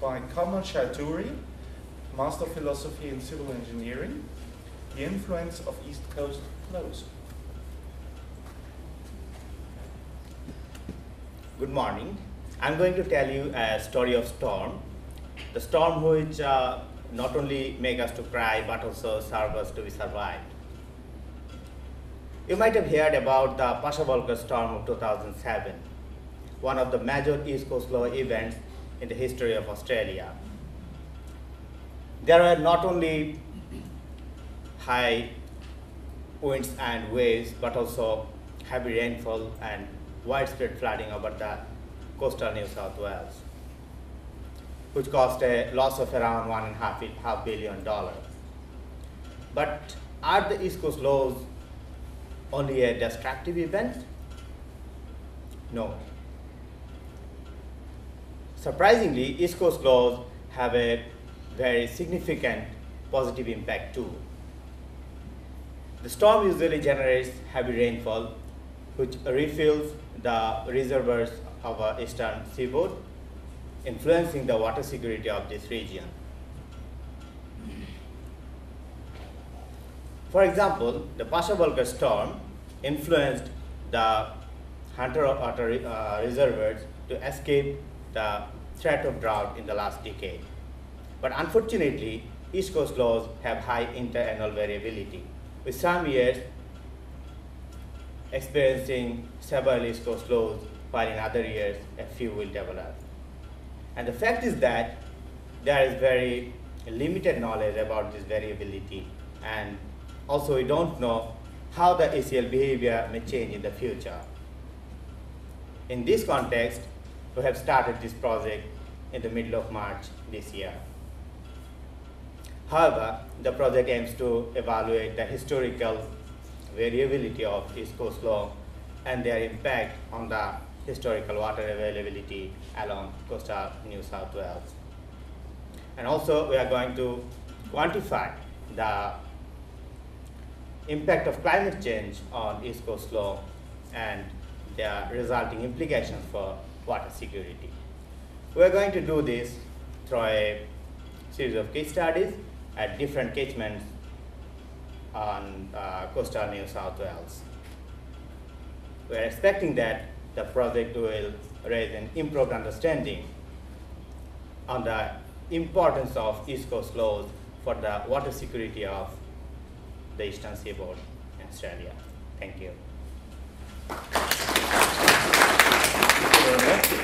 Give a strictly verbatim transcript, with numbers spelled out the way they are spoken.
by Kamal Chowdhury, Master of Philosophy in Civil Engineering, The Influence of East Coast Flows. Good morning. I'm going to tell you a story of storm. The storm which uh, not only make us to cry but also serve us to be survived. You might have heard about the Pasha storm of two thousand seven, one of the major East Coast flow events in the history of Australia. There were not only high winds and waves, but also heavy rainfall and widespread flooding over the coastal New South Wales, which caused a loss of around one and a half, half billion dollars. But are the East Coast flows only a destructive event? No. Surprisingly, East Coast flows have a very significant positive impact too. The storm usually generates heavy rainfall, which refills the reservoirs of our eastern seaboard, influencing the water security of this region. For example, the Pasha storm influenced the Hunter water uh, reservoirs to escape the threat of drought in the last decade. But unfortunately, East Coast flows have high interannual variability, with some years experiencing several East Coast flows, while in other years a few will develop. And the fact is that there is very limited knowledge about this variability, and also we don't know how the A C L behavior may change in the future. In this context, we have started this project in the middle of March this year. However, the project aims to evaluate the historical variability of East Coast flow and their impact on the historical water availability along coastal New South Wales. And also, we are going to quantify the impact of climate change on East Coast flow and their resulting implications for water security. We are going to do this through a series of case studies at different catchments on uh, coastal New South Wales. We are expecting that the project will raise an improved understanding on the importance of East Coast flows for the water security of the eastern seaboard in Australia. Thank you. Thank you very much.